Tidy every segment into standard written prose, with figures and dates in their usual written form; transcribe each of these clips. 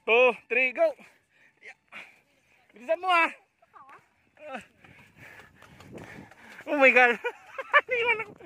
2, 3, go! Bilisan mo ah! Oh my God! Iwan ako!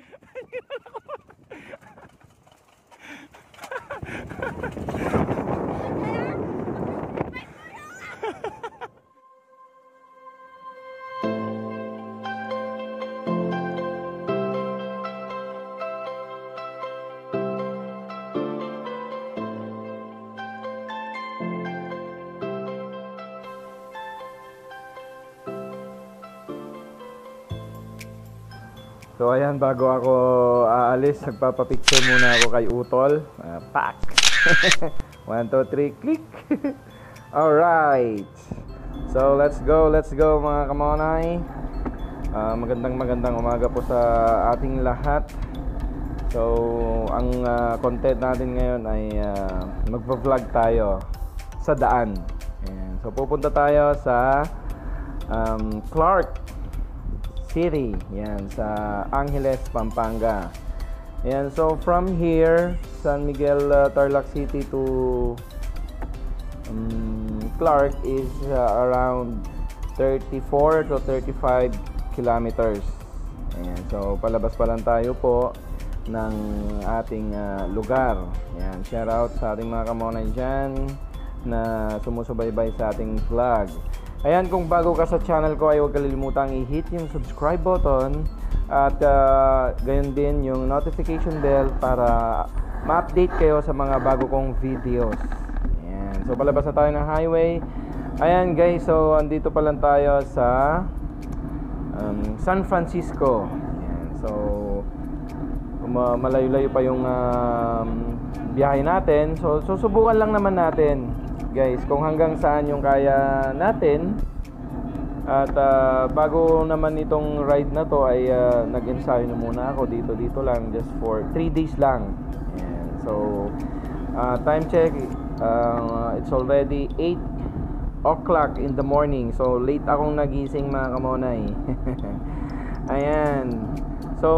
So ayan, bago ako aalis, nagpapapicture muna ako kay Utol. Pak! 1, 2, 3, click! Alright! So let's go mga kamonay. Magandang umaga po sa ating lahat. So ang content natin ngayon ay magpa-vlog tayo sa daan. Ayan. So pupunta tayo sa Clark City, yan, sa Angeles, Pampanga. Yan, so from here, San Miguel, Tarlac City to Clark is around 34 to 35 kilometers. Ayan, so palabas pa lang tayo po ng ating lugar. Yan, shout out sa ating mga kamonay dyan na sumusubaybay sa ating vlog. Ayan, kung bago ka sa channel ko ay huwag kalilimutang i-hit yung subscribe button at gayon din yung notification bell para ma-update kayo sa mga bago kong videos. Ayan, so palabas na tayo ng highway. Ayan guys, so andito pa lang tayo sa San Francisco. Ayan, so malayo-layo pa yung biyahe natin. So susubukan lang naman natin guys kung hanggang saan yung kaya natin. At bago naman itong ride na to ay nag-ensayo na muna ako dito lang just for 3 days lang. Ayan. So time check, it's already 8 o'clock in the morning. So late akong nagising mga kamonay. Ayan. So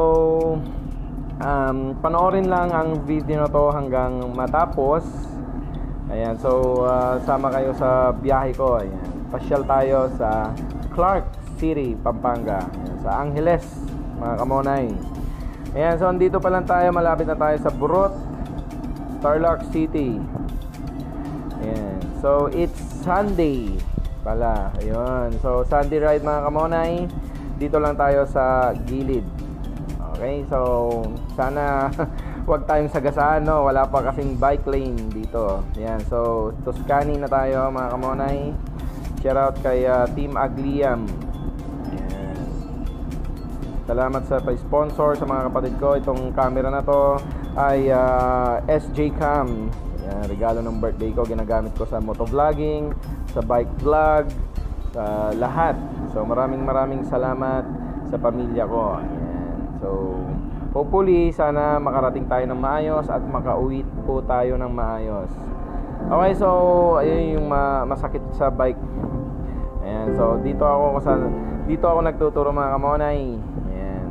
panoorin lang ang video na to hanggang matapos. Ayan, so sama kayo sa biyahe ko. Ayan, pasyal tayo sa Clark City, Pampanga. Ayan, sa Angeles, mga kamonay. Ayan, so andito pa lang tayo, malapit na tayo sa Burot, Tarlac City. Ayan, so it's Sunday pala. Ayun, so Sunday ride mga kamonay. Dito lang tayo sa gilid. Okay, so sana wag tayong sagasaan, no? Wala pa kasing bike lane dito. Ayan, so Tuscany na tayo mga kamonay. Shout out kay Team Agliam. Ayan. Salamat sa pa-sponsor sa mga kapatid ko. Itong camera na to ay SJ Cam. Ayan, regalo ng birthday ko. Ginagamit ko sa motovlogging, sa bike vlog, sa lahat. So maraming salamat sa pamilya ko. Ayan. So hopefully, sana makarating tayo ng maayos at makauwi po tayo ng maayos. Okay, so ayun yung masakit sa bike. Ayan, so dito ako nagtuturo mga kamonay. Ayan.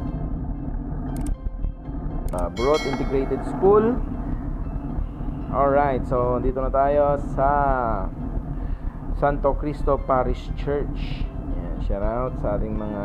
Burot Integrated School. Alright, so dito na tayo sa Santo Cristo Parish Church. Ayan, shout out sa ating mga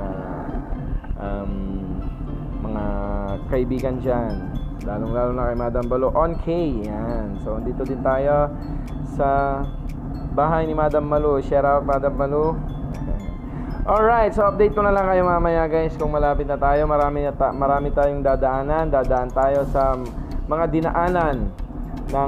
kaibigan dyan, lalong na kay Madam Balu on K. Yan. So dito din tayo sa bahay ni Madam Malu. Shout out Madam Malu. Alright, so update ko na lang kayo mamaya guys kung malapit na tayo. Marami tayong dadaan tayo sa mga dinaanan ng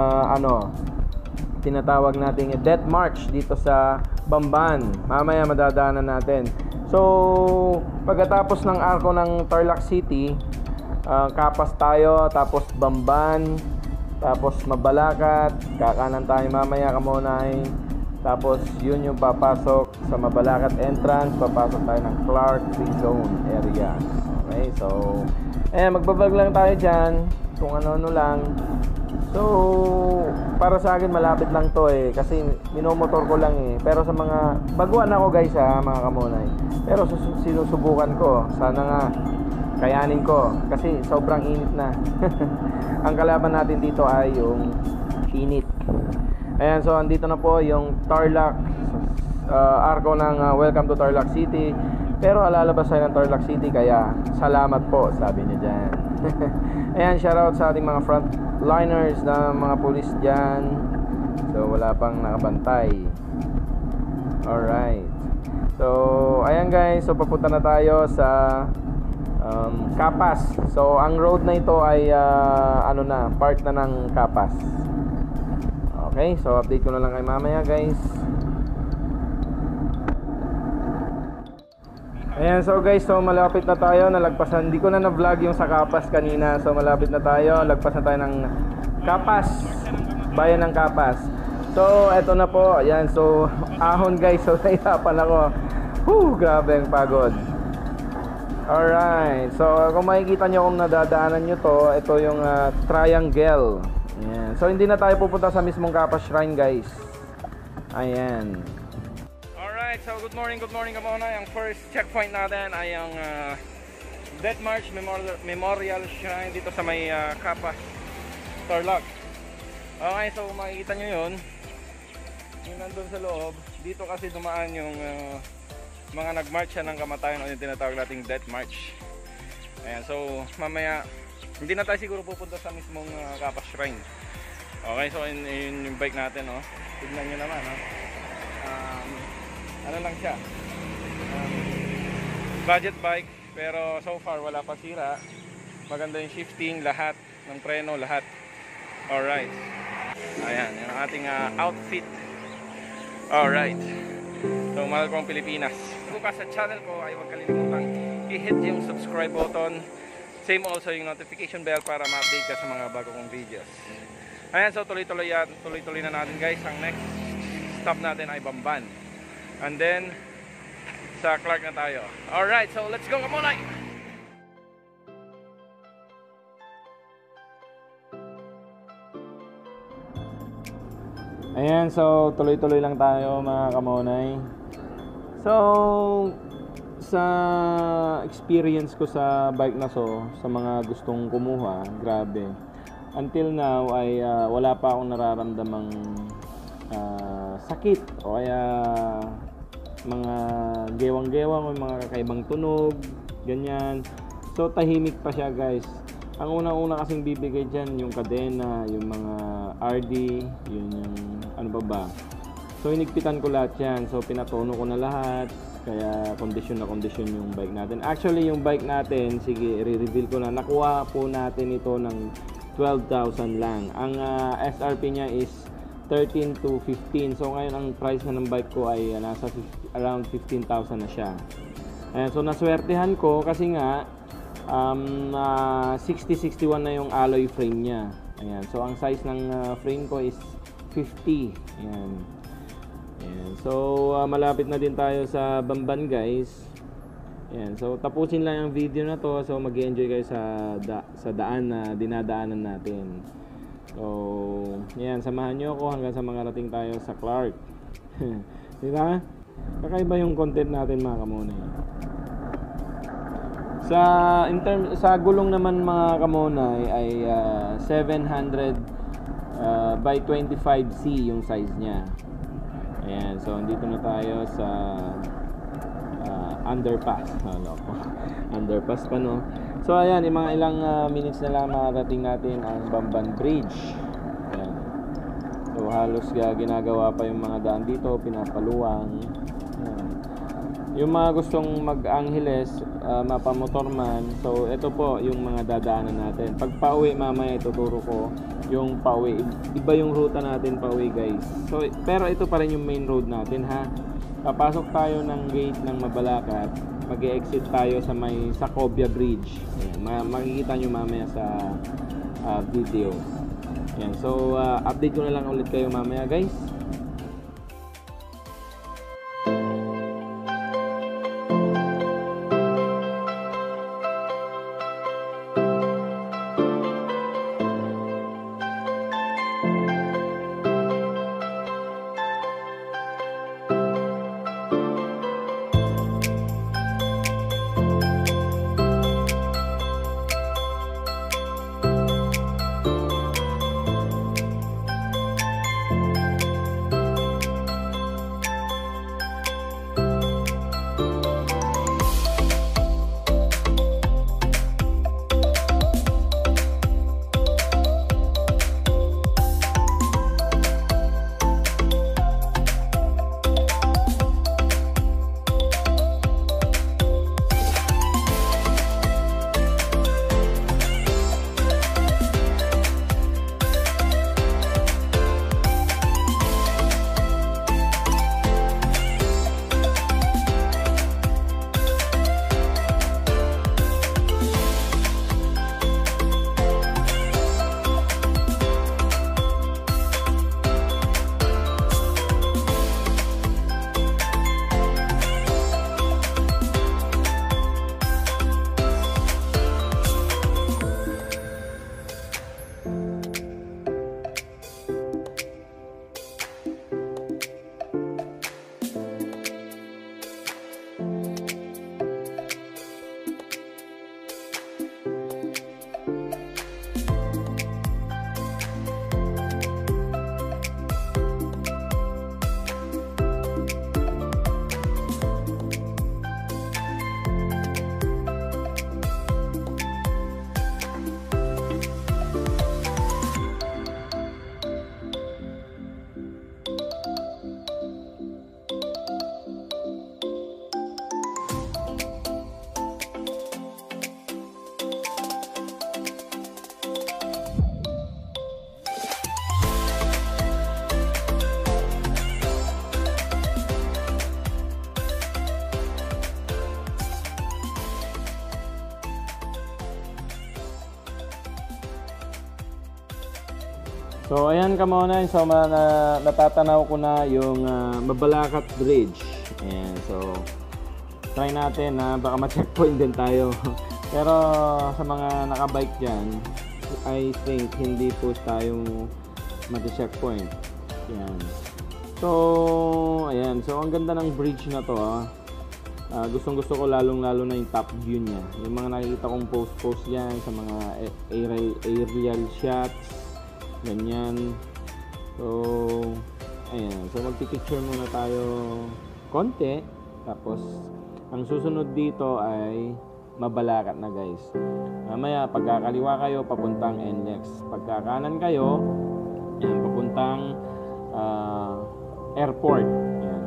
tinatawag nating Death March dito sa Bamban. Mamaya madadaanan natin. So pagkatapos ng arko ng Tarlac City, Kapas tayo, tapos Bamban, tapos Mabalacat, kakanan tayo mamaya kamonay. Tapos yun yung papasok sa Mabalacat entrance, papasok tayo ng Clark Free Zone area. Okay, so magbablog lang tayo dyan kung ano lang. So para sa akin malapit lang to kasi minomotor ko lang pero sa mga baguhan ako guys mga kamonay, pero sinusubukan ko, sana nga kayanin ko kasi sobrang init na. Ang kalaban natin dito ay yung init. Ayan, so andito na po yung Tarlac arko ng Welcome to Tarlac City. Pero alalabas tayo ng Tarlac City, kaya salamat po, sabi niya dyan. Ayan, shoutout sa ating mga frontliners na mga police dyan. So wala pang nakabantay. Alright. So ayan guys, so papunta na tayo sa Capas. So ang road na ito ay part na ng Capas. Okay, so update ko na lang kay mamaya guys. Ayan, so guys, so malapit na tayo. Nalagpasan, hindi ko na na-vlog yung sa Capas kanina. So malapit na tayo, lagpas na tayo ng Capas, bayan ng Capas. So eto na po, ayan, so ahon guys. So nahirapan ako. Grabe ang pagod. Alright, so kung makikita nyo kung nadadaanan nyo to, ito yung triangle. Ayan. So hindi na tayo pupunta sa mismong Capas Shrine guys. Ayan. Alright, so good morning Kamonay. Ang first checkpoint natin ay ang Death March Memorial Shrine dito sa may Capas, Tarlac. Okay, so makikita nyo yun, yung nandun sa loob. Dito kasi dumaan yung mga nag-march ng kamatayan, o yung tinatawag nating Death March. Ayan, so mamaya hindi na tayo siguro pupunta sa mismong Capas Shrine. Okay, so yun yung bike natin, oh. Tignan nyo naman, oh. Ano lang siya, budget bike, pero so far wala pa sira. Maganda yung shifting, lahat ng preno, lahat. Alright, ayan yung ating outfit. Alright, so mahal kong Pilipinas. Kung ka sa channel ko ay huwag kalimutang i-hit yung subscribe button, same also yung notification bell para ma-update ka sa mga bago kong videos. Ayan, so tuloy-tuloy na natin guys. Ang next stop natin ay Bamban. And then sa Clark na tayo. Alright, so let's go Kamonay! Ayan, so tuloy-tuloy lang tayo mga Kamonay. So sa experience ko sa bike na sa mga gustong kumuha, grabe. Until now ay wala pa akong nararamdamang sakit o kaya mga gewang-gewang o mga kakaibang tunog, ganyan. So tahimik pa siya guys. Ang unang-una kasing bibigay dyan yung kadena, yung mga RD, yun yung ano ba. So hinigpitan ko lahat yan. So pinatono ko na lahat. Kaya condition na condition yung bike natin. Actually yung bike natin, sige i-reveal ko na, nakuha po natin ito ng 12,000 lang. Ang SRP niya is 13 to 15. So ngayon ang price na ng bike ko ay nasa around 15,000 na siya. Ayan, so naswertehan ko kasi nga 60-61 na yung alloy frame niya. Ayan, so ang size ng frame ko is 50. Ayan. Ayan. So malapit na din tayo sa Bamban guys. Ayan, so tapusin lang yung video na to. So mag-enjoy kayo sa daan na dinadaanan natin. So ayan, samahan nyo ako hanggang sa makarating tayo sa Clark. Diba? Kakaiba yung content natin mga Kamonay. Sa gulong naman mga Kamonay ay 700 by 25C yung size niya. Ayan, so andito na tayo sa underpass. Underpass pa, no? So ayan, yung mga ilang minutes na lang makarating natin ang Bamban Bridge. Ayan. So halos ginagawa pa yung mga daan dito, pinapaluwang. Ayan. Yung mga gustong mag-Angeles, mapamotorman, so ito po yung mga dadaanan natin. Pag pauwi mamaya ituturo ko yung pauwi. Iba yung ruta natin pauwi guys. So pero ito pa rin yung main road natin ha. Papasok tayo ng gate ng Mabalacat, mag-exit tayo sa may Sacobia Bridge. Ayan, makikita nyo mamaya sa video. Ayan, so update ko na lang ulit kayo mamaya guys. So ayan kamonay, so natatanaw ko na yung Mabalacat Bridge. Ayan, so try natin na baka ma-checkpoint din tayo. Pero sa mga nakabike dyan, I think hindi po tayo mag-checkpoint. Ayan. So ayan, so ang ganda ng bridge na to gustong gusto ko lalong lalo na yung top view niya. Yung mga nakikita kong post yan sa mga aerial shots, ganyan. So ayan, so magpipicture muna tayo konti, tapos ang susunod dito ay Mabalacat na guys. Mamaya pagkakaliwa kayo papuntang NLEX, pagkakanan kayo ayan, papuntang airport. Ayan.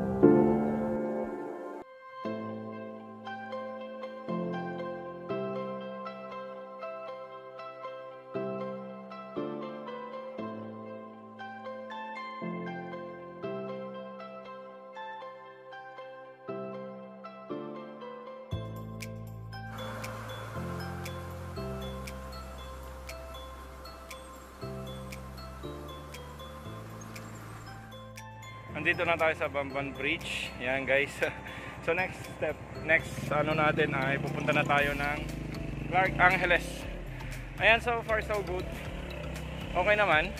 Nandito na tayo sa Bamban Bridge. Yan guys. So next ano natin ay pupunta na tayo ng Clark Angeles. Ayan, so far so good. Okay naman.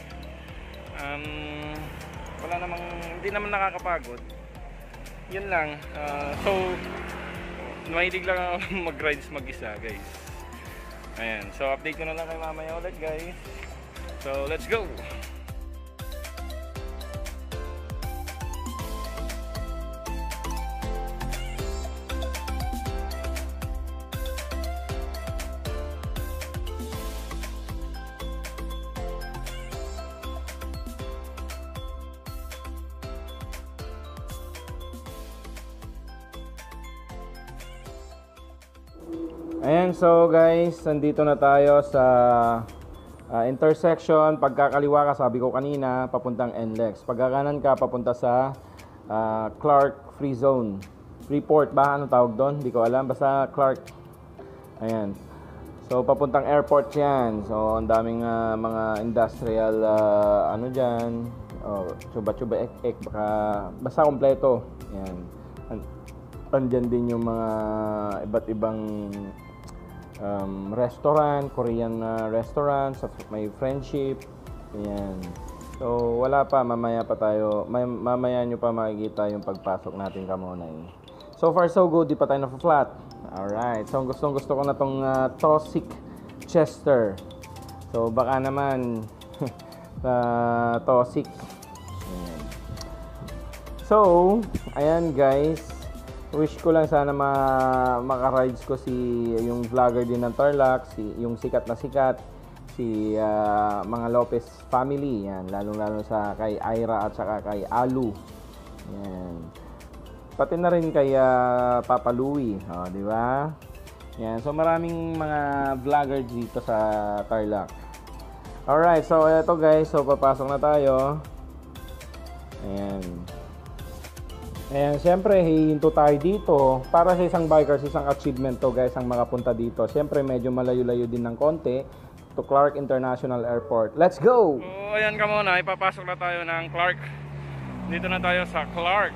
Wala namang, hindi naman nakakapagod. Yun lang. So mahilig lang ako mag-rides mag-isa guys. Ayan, so update ko na lang kay mamaya ulit guys. So let's go. Ayan, so guys, nandito na tayo sa intersection. Pagkakaliwa ka, sabi ko kanina, papuntang NLEX. Pagkakanan ka, papunta sa Clark Free Zone. Freeport ba? Ano tawag doon? Hindi ko alam. Basta Clark. Ayan. So, papuntang airport yan. So, ang daming mga industrial, ano dyan. Chuba-chuba ek. Basta kompleto. Ayan. Andyan din yung mga iba't ibang restaurant, Korean restaurant, may friendship. Ayan. So wala pa, mamaya pa tayo, mamaya nyo pa makikita yung pagpasok natin kamonay. So far so good, di pa tayo na-flat. Alright, so gusto ko na tong Tosic Chester. So baka naman Tosic. Ayan. So ayan guys, wish ko lang sana maka-rides ko yung vlogger din ng Tarlac, yung sikat na sikat, si mga Lopez family, yan, lalong-lalo sa kay Ira at saka kay Alu. Yan. Pati na rin kay Papa Louie, di ba? Yan, so maraming mga vlogger dito sa Tarlac. Alright, so eto guys, so papasok na tayo. Ayan. Ayan, siyempre hihinto tayo dito. Para sa isang biker, isang achievement to guys ang makapunta dito. Siyempre medyo malayo-layo din ng konti to Clark International Airport. Let's go! So ayan ka muna, ipapasok na tayo ng Clark. Dito na tayo sa Clark.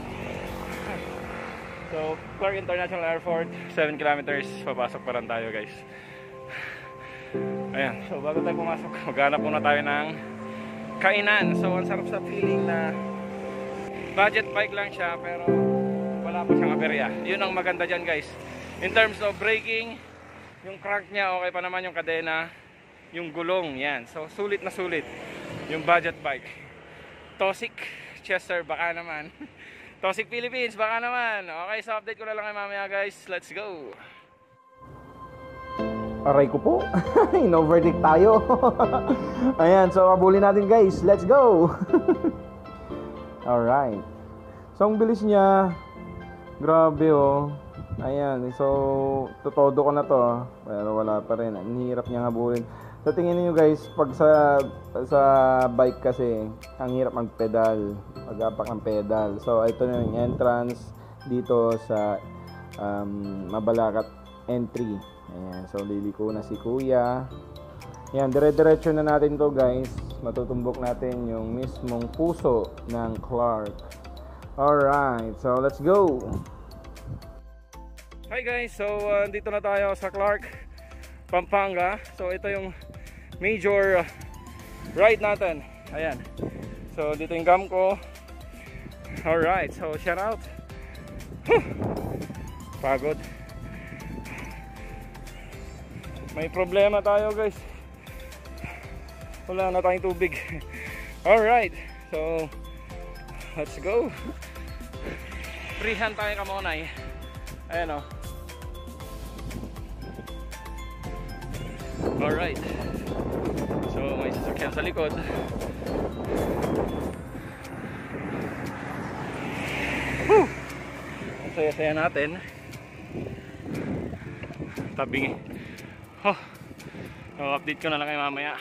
So Clark International Airport, 7 kilometers, papasok pa rin tayo guys. Ayan, so bago tayo pumasok, maghanap muna tayo ng kainan. So ang sarap sa feeling na budget bike lang siya pero wala pa siyang aberya. Yun ang maganda dyan guys. In terms of braking, yung crank niya okay pa naman, yung kadena, yung gulong, yan. So sulit na sulit yung budget bike. Tosic Chester, baka naman. Tosic Philippines, baka naman. Okay, so update ko na lang kay mamaya guys. Let's go. Aray ko po. In-overtake tayo. Ayan, so abulin natin guys. Let's go. Alright. So ang bilis niya. Grabe oh. Ayan, so tutodo ko na to, pero wala pa rin. Ang hirap niya habulin. So tingin niyo guys, pag sa bike kasi ang hirap magpedal, pag-apak ng pedal. So ito na yung entrance dito sa Mabalacat entry. Ayan, so liliko na si Kuya. Ayan, dire-diretso na natin to guys. matutumbok natin yung mismong puso ng Clark. Alright, so let's go! Hi guys, so dito na tayo sa Clark, Pampanga. So ito yung major ride natin. Ayan. So dito yung cam ko. Alright, so shout out. Pagod. May problema tayo guys. Wala na tayong tubig. Alright, so let's go. Freehand tayo kamonay. Ayan o. Alright. So may sasakyan sa likod. Whew! Ang saya-saya natin. Tabingi. Oh, update ko na lang kayo mamaya.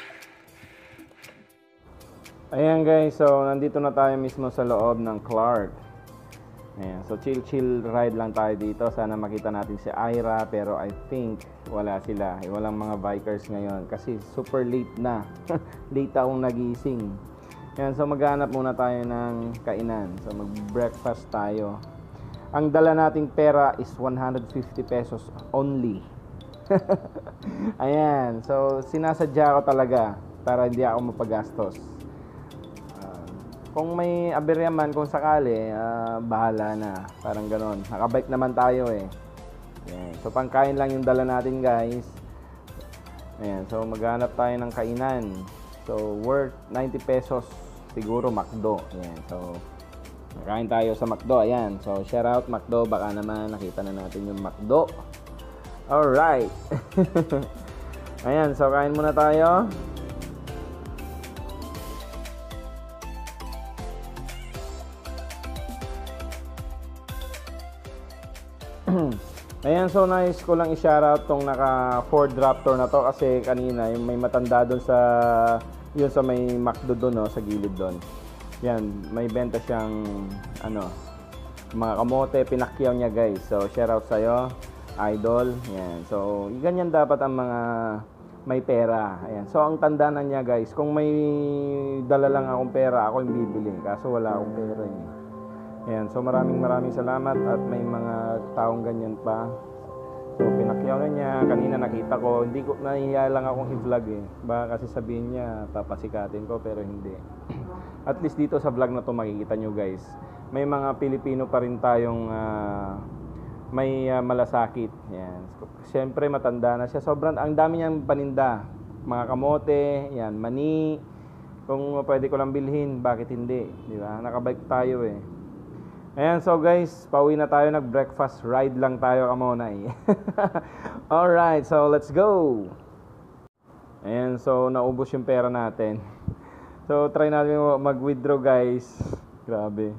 Ayan guys, so nandito na tayo mismo sa loob ng Clark. Ayan, so chill ride lang tayo dito. Sana makita natin si Ira, pero I think wala sila. Walang mga bikers ngayon kasi super late na. Late akong nagising. Ayan, so maghanap muna tayo ng kainan. So mag-breakfast tayo. Ang dala nating pera is 150 pesos only. Ayan, so sinasadya ko talaga para hindi ako mapagastos. Kung may aberya man, kung sakali, bahala na. Parang ganon. Nakabike naman tayo eh. Ayan, so pangkain lang yung dala natin guys. Ayan, so maghanap tayo ng kainan. So worth 90 pesos siguro McDo. Ayan, so makain tayo sa McDo. Ayan, so shout out McDo. Baka naman nakita na natin yung McDo. Alright. Ayan, so kain muna tayo. Ayan, so nice ko lang i-shoutout tong naka Ford Raptor na to kasi kanina yung may matanda doon sa yun sa may McDo doon, no, sa gilid doon. Yan, may benta siyang ano, mga kamote, pinakyaw niya guys. So shoutout sa iyo, idol. Yan. So ganyan dapat ang mga may pera. Ayan. So ang tandaan niya guys, kung may dala lang akong pera, ako yung bibili. Kaso wala akong pera eh. Ayan, so maraming salamat at may mga taong ganyan pa. So pinakyaw na niya, kanina nakita ko, hindi ko nahihiya lang akong i-vlog eh. Baka kasi sabihin niya papasikatin ko pero hindi. At least dito sa vlog na to makikita nyo guys, may mga Pilipino pa rin tayong may malasakit. Ayan. Siyempre matanda na siya, sobrang ang dami niyang paninda, mga kamote, yan, mani. Kung pwede ko lang bilhin, bakit hindi, di ba? Nakabike tayo eh. Ayan, so guys, pauwi na tayo, nag-breakfast ride lang tayo kamonay. Alright, so let's go. Ayan, so naubos yung pera natin. So try natin mag-withdraw guys. Grabe.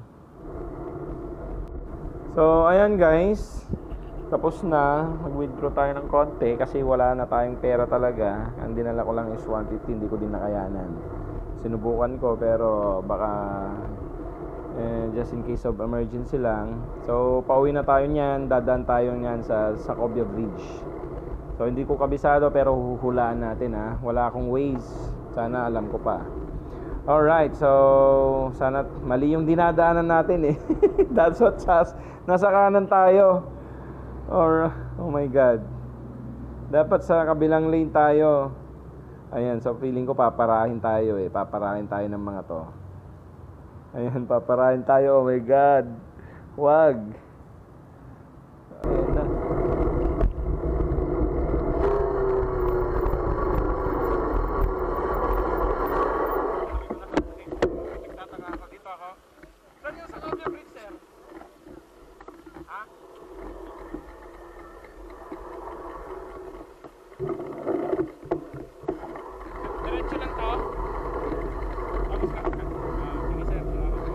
So ayan guys, tapos na, mag-withdraw tayo ng konti kasi wala na tayong pera talaga. Ang dinala ko lang is 150, hindi ko din nakayanan. Sinubukan ko pero baka just in case of emergency lang. So pauwi na tayo niyan, dadaan tayo niyan sa Sacobia Bridge. So hindi ko kabisado pero huhulaan natin ha. Wala akong Waze, sana alam ko pa. Alright, so sana mali yung dinadaanan natin eh. That's what nasa kanan tayo. Or oh my god, dapat sa kabilang lane tayo. Ayan, so feeling ko paparahin tayo eh. Paparahin tayo ng mga to. Ayan, paparahin tayo. Oh my god, wag. Ayan na. Nagtataka ako dito ako. Saan yung Sacobia Bridge, sir? Ha? Diretso lang to. Tapos ka. Sige sir, salamat po.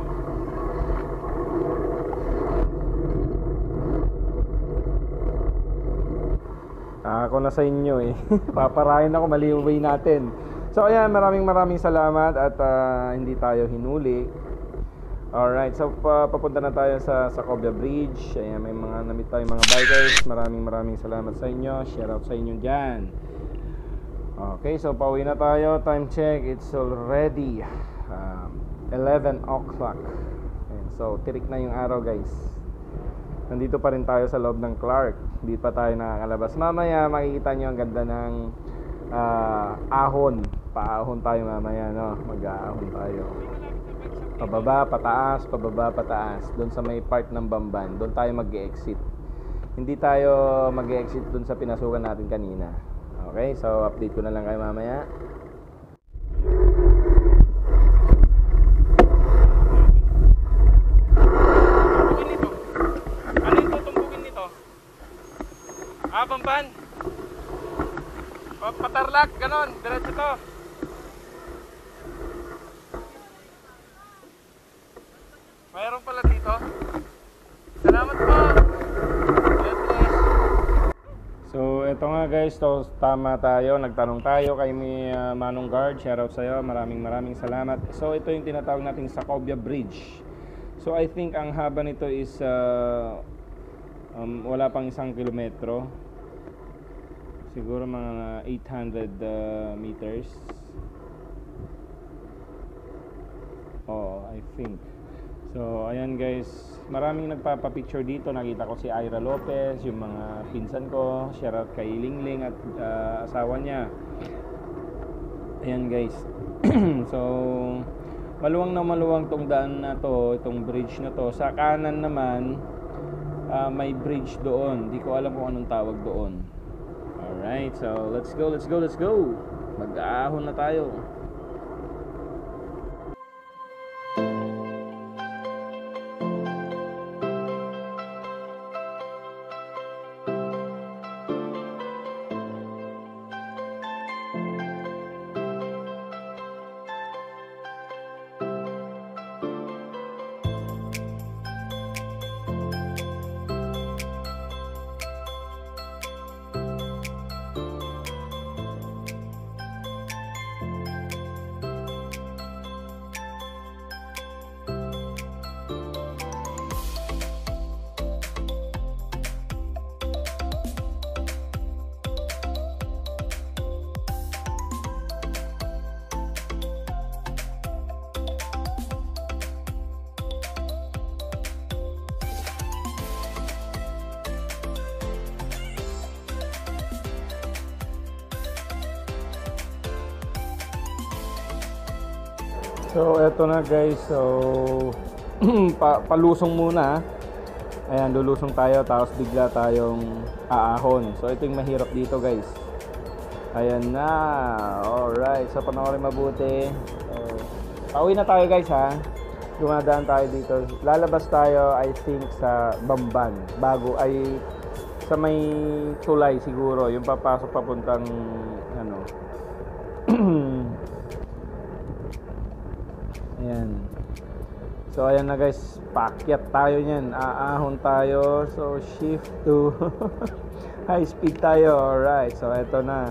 Ako na sa inyo eh. Paparahin ako, mali yung way natin. So ayan, maraming salamat at hindi tayo hinuli. Alright, so papunta na tayo sa Sacobia Bridge. Ayan, may mga namit tayo mga bikers. Maraming salamat sa inyo. Shout out sa inyo dyan. Okay, so pauwi na tayo. Time check, it's already 11 o'clock. So tirik na yung araw, guys. Nandito pa rin tayo sa loob ng Clark. Hindi pa tayo nakakalabas. Mamaya makikita nyo ang ganda ng ahon. Paahon tayo mamaya, no? Mag-aahon tayo. Pababa, pataas, pababa, pataas. Doon sa may part ng Bamban, doon tayo mag-exit. Hindi tayo mag-exit doon sa pinasukan natin kanina. Okay, so update ko na lang kayo mamaya. Tumbugin nito. Ano yung tutumbugin nito? Bamban. Patarlak, ganon. Diretso to. Mayroon pala dito. Salamat po. So eto nga guys, to tama tayo, nagtanong tayo kay Manong Guard, shoutout sa'yo, maraming salamat. So ito yung tinatawag nating Sacobia Bridge. So I think ang haba nito is wala pang 1 kilometro, siguro mga 800 meters. I think. So ayan guys, maraming nagpapapicture dito. Nakita ko si Ira Lopez, yung mga pinsan ko, shoutout kay Lingling at asawa niya. Ayan guys. So maluwang tong daan na to, itong bridge na to. Sa kanan naman may bridge doon. Di ko alam kung anong tawag doon. Alright, so let's go. Mag-aahon na tayo. So eto na guys, so palusong muna. Ayan, lulusong tayo tapos bigla tayong aahon. So ito yung mahirap dito guys. Ayan na. Alright, so panoorin mabuti. Pauwi na tayo guys ha. Dumadaan tayo dito. Lalabas tayo I think sa Bamban. Bago ay sa may tulay siguro. Yung papasok papuntang ano. Ayan. So ayan na guys, paakyat tayo niyan, aahon tayo. So shift to high speed tayo. Alright, so eto na.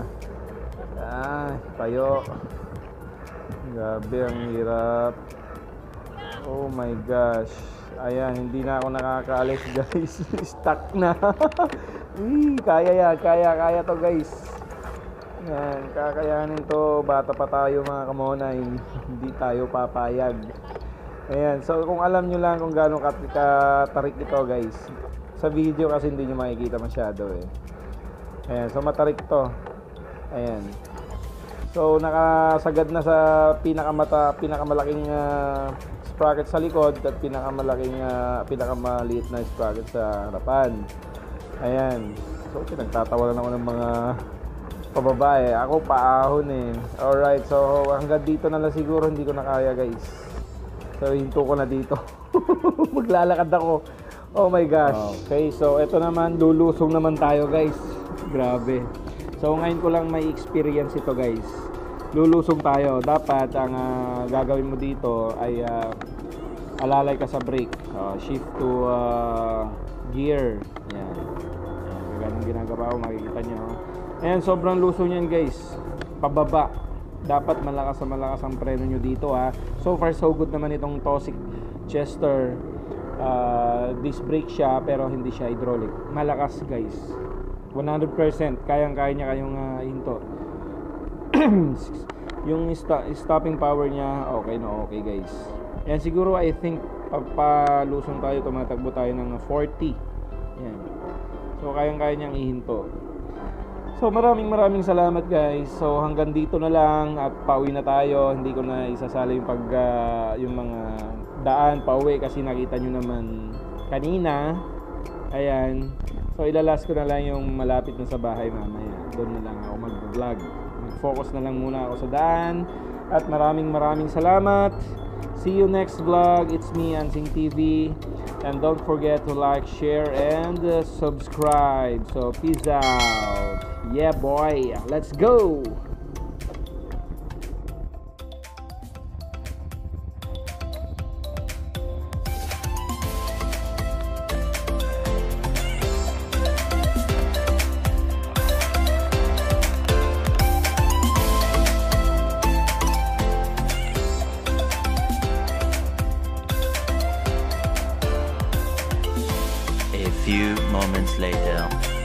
Tayo. Grabe, ang hirap. Oh my gosh. Ayan, hindi na ako nakakaalis guys. Stuck na. Kaya yan, kaya to guys. Yan, kakayanin to. Bata pa tayo mga kamonay. Hindi tayo papayag. Ayan, so kung alam nyo lang kung gaano katarik ito guys, sa video kasi hindi nyo makikita masyado eh. Ayan, so matarik to. Ayan. So nakasagad na sa pinakamalaking sprocket sa likod at pinakamaliit na sprocket sa harapan. Ayan. So pinagtatawanan ako ng mga pababae. Ako paahon eh. Alright, so hanggang dito na lang siguro, hindi ko na kaya guys. So hinto ko na dito. Maglalakad ako. Oh my gosh. Okay, so eto naman, lulusong naman tayo guys. Grabe. So ngayon ko lang may experience ito guys. Lulusong tayo. Dapat ang gagawin mo dito ay alalay ka sa brake. Shift to gear. Yan. Ganun ginagawa ko, makikita nyo. Ayan, sobrang luso niyan guys. Pababa. Dapat malakas ang preno nyo dito ha. So far so good naman itong Tosic Chester. Disc brake siya pero hindi siya hydraulic. Malakas guys. 100%. Kayang-kaya niya kayong hinto. yung stopping power niya, okay na okay guys. Yan, siguro I think papalusong tayo, tumatakbo tayo ng 40. Yan. So kayang-kaya niyang ihinto. So maraming salamat guys. So hanggang dito na lang at pauwi na tayo. Hindi ko na isasali yung yung mga daan pauwi kasi nakita nyo naman kanina. Ayan. So ilalas ko na lang yung malapit na sa bahay mamaya. Doon na lang ako mag-vlog. Mag-focus na lang muna ako sa daan. At maraming salamat. See you next vlog. It's me, Ansing TV. And don't forget to like, share, and subscribe. So peace out. Yeah boy. Let's go. A few moments later.